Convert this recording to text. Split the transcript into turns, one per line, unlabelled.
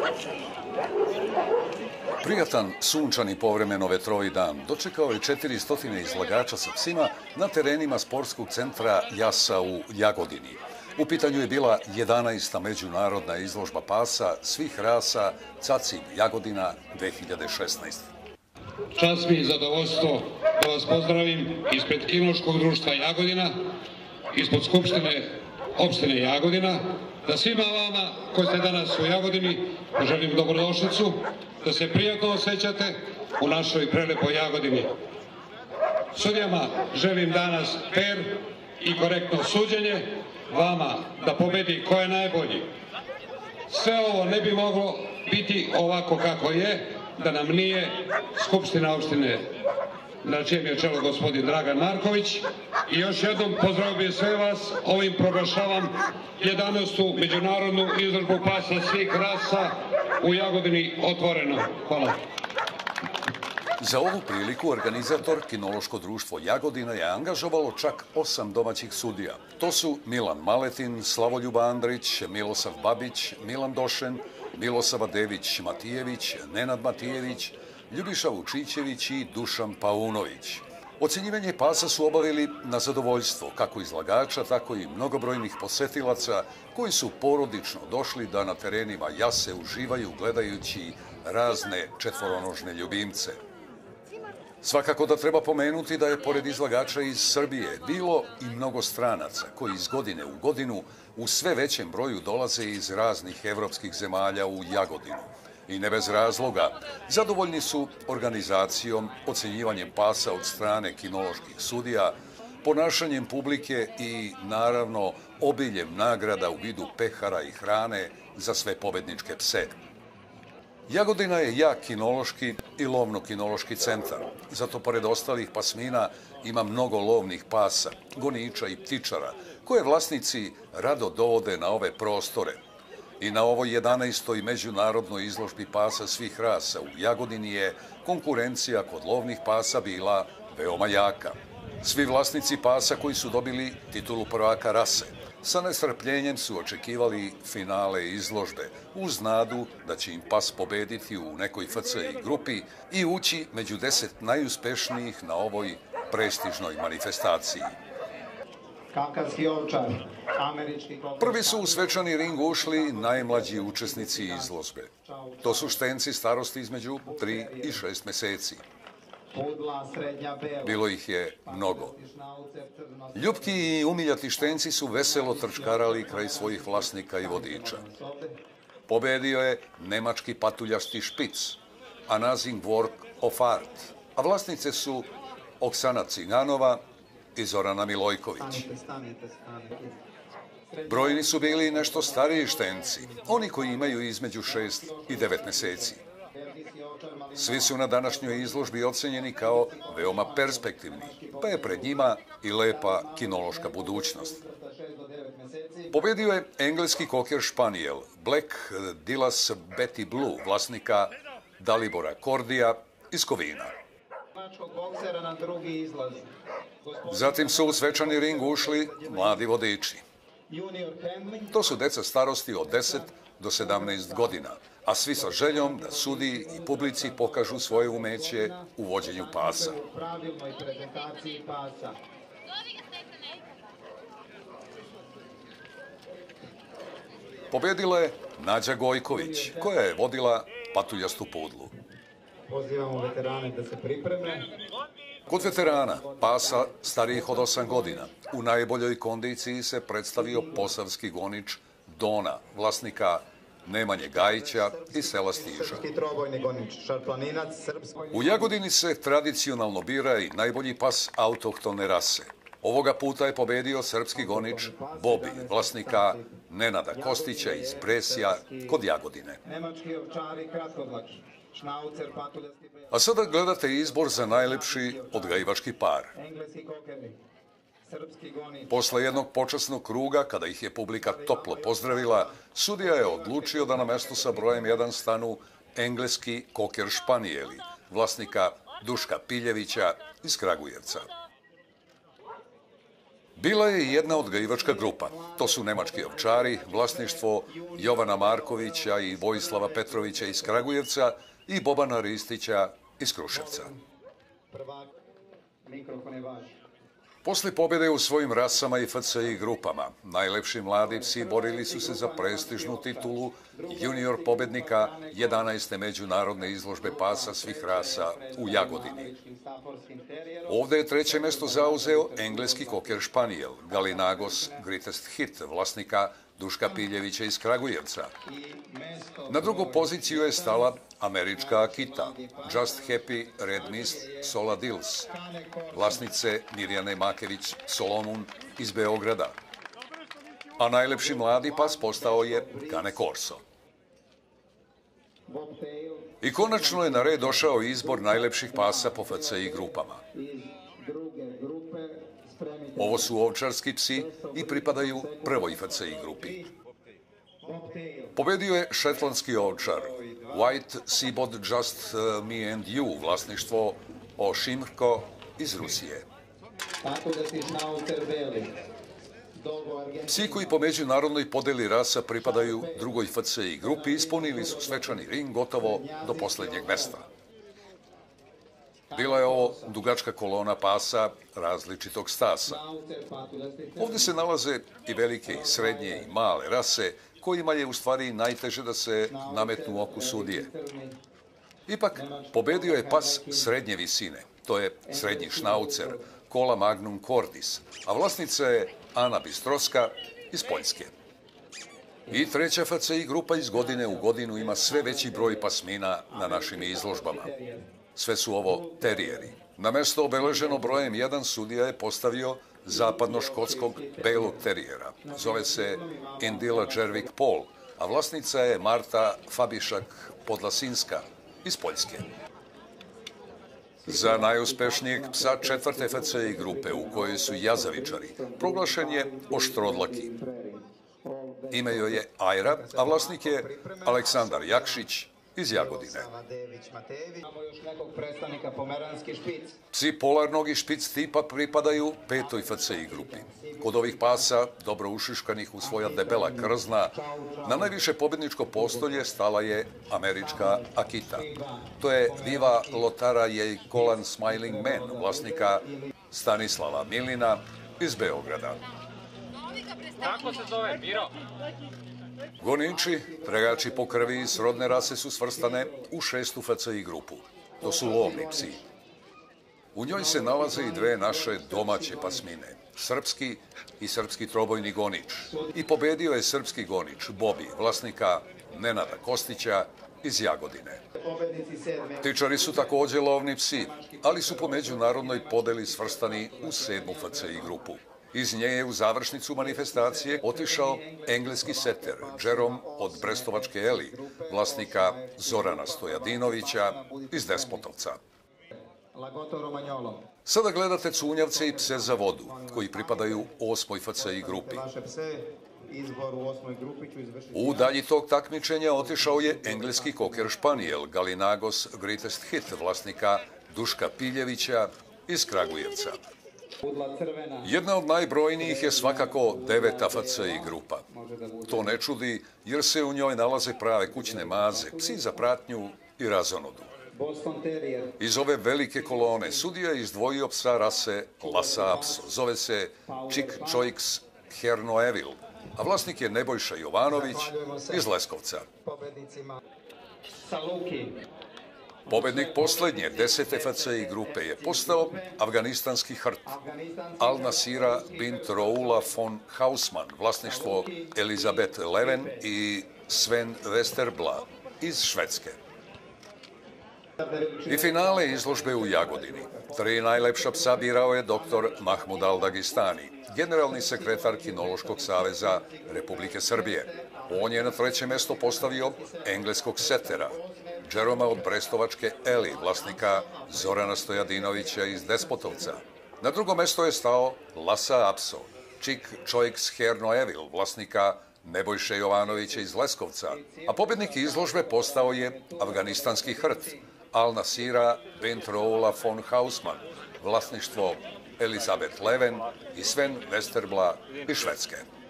Prijatan, sunčani, povremeno vetrovi dan dočekao je 400 izlagača sa psima na terenima sportskog centra Jasa u Jagodini. U pitanju je bila 11. međunarodna izložba pasa svih rasa Cacim Jagodina 2016.
Čast mi i zadovoljstvo da vas pozdravim ispred Kinološkog društva Jagodina, ispod Skupštine opštine Jagodina, da svima vama koji ste danas u Jagodini poželim dobrodošlicu, da se prijatno osjećate u našoj prelepoj Jagodini. Sudijama želim danas fer i korektno suđenje, vama da pobedi ko je najbolji. Sve ovo ne bi moglo biti ovako kako je, da nam nije Skupština opštine na čijem je čelu gospodin Dragan Marković. I još jednom pozdravio bih sve vas, ovim proglašavam 11. međunarodnu izložbu pasa svih rasa u Jagodini otvoreno. Hvala.
Za ovu priliku organizator Kinološko društvo Jagodina je angažovalo čak 8 domaćih sudija. To su Milan Maletin, Slavoljub Andrić, Milosav Babić, Milan Došen, Milosava Dević-Matijević, Nenad Matijević, Ljubiša Vučićević i Dušan Paunović. Ocenjivanje pasa su obavili na zadovoljstvo kako izlagača, tako i mnogobrojnih posetilaca koji su porodično došli da na terenima Jase uživaju gledajući razne četvoronožne ljubimce. Svakako da treba pomenuti da je pored izlagača iz Srbije bilo i mnogo stranaca koji iz godine u godinu u sve većem broju dolaze iz raznih evropskih zemalja u Jagodinu. I ne bez razloga, zadovoljni su organizacijom, ocenjivanjem pasa od strane kinoloških sudija, ponašanjem publike i, naravno, obiljem nagrada u vidu pehara i hrane za sve pobedničke pse. Jagodina je jak kinološki i lovno-kinološki centar, zato pored ostalih pasmina ima mnogo lovnih pasa, goniča i ptičara, koje vlasnici rado dovode na ove prostore. I na ovoj 11. međunarodnoj izložbi pasa svih rasa u Jagodini je konkurencija kod lovnih pasa bila veoma jaka. Svi vlasnici pasa koji su dobili titulu prvaka rase sa nestrpljenjem su očekivali finale izložbe uz nadu da će im pas pobediti u nekoj FCI grupi i ući među 10 najuspešnijih na ovoj prestižnoj manifestaciji. Prvi su u svečani ring ušli najmlađi učesnici izložbe. To su štenci starosti između 3 i 6 meseci. Bilo ih je mnogo. Ljupki i umiljati štenci su veselo trčkarali kraj svojih vlasnika i vodiča. Pobedio je nemački patuljasti špic, Anazing Work of Art, a vlasnice su Oksana Ciganova i Zorana Milojković. Brojni su bili i nešto stariji štenci, oni koji imaju između 6 i 9 meseci. Svi su na današnjoj izložbi ocenjeni kao veoma perspektivni, pa je pred njima i lepa kinološka budućnost. Pobedio je engleski koker španijel Black Dillas Betty Blue, vlasnika Dalibora Kordija iz Kovina. Zatim su u svečani ring ušli mladi vodiči. To su deca starosti od 10 do 17 godina, a svi sa željom da sudiji i publici pokažu svoje umeće u vođenju pasa. Pobedila je Nađa Gojković, koja je vodila patuljastu pudlu.
Pozivamo veterane da se pripreme.
Kod veterana, pasa starijih od 8 godina, u najboljoj kondiciji se predstavio posavski gonič Dona, vlasnika Nemanje Gajića iz sela Stiža. U Jagodini se tradicionalno bira i najbolji pas autohtone rase. Ovoga puta je pobedio srpski gonič Bobi, vlasnika Nenada Kostića iz Presja kod Jagodine. A sada gledate izbor za najlepši odgajivački par. Posle jednog počasnog kruga, kada ih je publika toplo pozdravila, sudija je odlučio da na mestu sa brojem 1 stanu engleski koker španijeli, vlasnika Duška Piljevića iz Kragujevca. Bila je i jedna odgajivačka grupa. To su nemački ovčari, vlasništvo Jovana Markovića i Vojislava Petrovića iz Kragujevca i Bobana Ristića iz Kruševca. Posle pobjede u svojim rasama i FCI grupama, najlepši mladi psi borili su se za prestižnu titulu junior pobednika 11. međunarodne izložbe pasa svih rasa u Jagodini. Ovde je treće mesto zauzeo engleski koker španijel Gallinagos Greatest Hit, vlasnika Duška Piljevića iz Kragujevca. Na drugu poziciju je stala američka Akita, Just Happy Red Mist Sola Dils, vlasnice Mirjane Makević Solomon iz Beograda. A najlepši mladi pas postao je Cane Corso. I konačno je na red došao izbor najlepših pasa po FCI grupama. Ovo su ovčarski psi i pripadaju prvoj FCI grupi. Pobedio je šetlandski ovčar White Seabod Just Me and You, vlasništvo Ošimrko iz Rusije. Psi koji po međunarodnoj podeli rasa pripadaju drugoj FCI grupi ispunili su svečani ring gotovo do poslednjeg mesta. Bila je ovo dugačka kolona pasa različitog stasa. Ovde se nalaze i velike i srednje i male rase, kojima je u stvari najteže da se nametnu u oku sudije. Ipak, pobedio je pas srednje visine, to je srednji šnaucer, Kola Magnum Cordis, a vlasnica je Ana Bistroska iz Poljske. I treća FCI grupa iz godine u godinu ima sve veći broj pasmina na našim izložbama. Sve su ovo terijeri. Na mesto obeleženo brojem 1 sudija je postavio zapadno-škotskog belog terijera. Zove se Indila Džervik Pol, a vlasnica je Marta Fabišak Podlasinska iz Poljske. Za najuspešnijeg psa četvrte FCI grupe, u kojoj su jazavičari, proglašen je Oštrodlaki. Ime joj je Ajra, a vlasnik je Aleksandar Jakšić iz Jagodine. Psi polarnog i špic tipa pripadaju petoj FCI grupi. Kod ovih pasa, dobro ušiškanih u svoja debela krzna, na najviše pobedničko postolje stala je američka Akita. To je Viva Lotara jej Kolan Smiling Man, vlasnika Stanislava Milina iz Beograda.
Kako se zove, Miro?
Goniči, tragači po krvi iz rodne rase su svrstane u 6. FCI grupu. To su lovni psi. U njoj se nalaze i dve naše domaće pasmine, srpski i srpski trobojni gonič. I pobedio je srpski gonič Bobi, vlasnika Nenada Kostića iz Jagodine. Tičari su takođe lovni psi, ali su po međunarodnoj podeli svrstani u 7. FCI grupu. Iz nje je u završnicu manifestacije otišao engleski setter Jerome od brestovačke Eli, vlasnika Zorana Stojadinovića iz Despotovca. Sada gledate cunjavce i pse za vodu, koji pripadaju 8. FCI grupi. U dalji tog takmičenja otišao je engleski koker španijel Gallinagos Greatest Hit, vlasnika Duška Piljevića iz Kragujevca. Jedna od najbrojnijih je svakako 9. FCI grupa. To ne čudi jer se u njoj nalaze prave kućne maze, psi za pratnju i razonodu. Iz ove velike kolone sudija je izdvojio psa rase Lhasa Apso. Zove se Chick Choiks Hernoevil, a vlasnik je Nebojša Jovanović iz Leskovca. Pobednik poslednje 10. FCI grupe je postao afganistanski hrt Al Nasira bint Roula von Hausman, vlasništvo Elizabeth Leven i Sven Westerbla iz Švedske. I finale izložbe u Jagodini. 3 najlepša psa birao je dr. Mahmud Al-Dagistani, generalni sekretar Kinološkog saveza Republike Srbije. On je na 3. mesto postavio engleskog setera Jeroma od brestovačke Eli, vlasnika Zorana Stojadinovića iz Despotovca. Na 2. mesto je stao Lhasa Apso, Chick Choiks Hernoevil, vlasnika Nebojše Jovanovića iz Leskovca, a pobednik izložbe postao je afganistanski hrt Al Nasira bint Roula von Hausman, vlasništvo Elizabeth Leven i Sven Westerblad iz Švedske.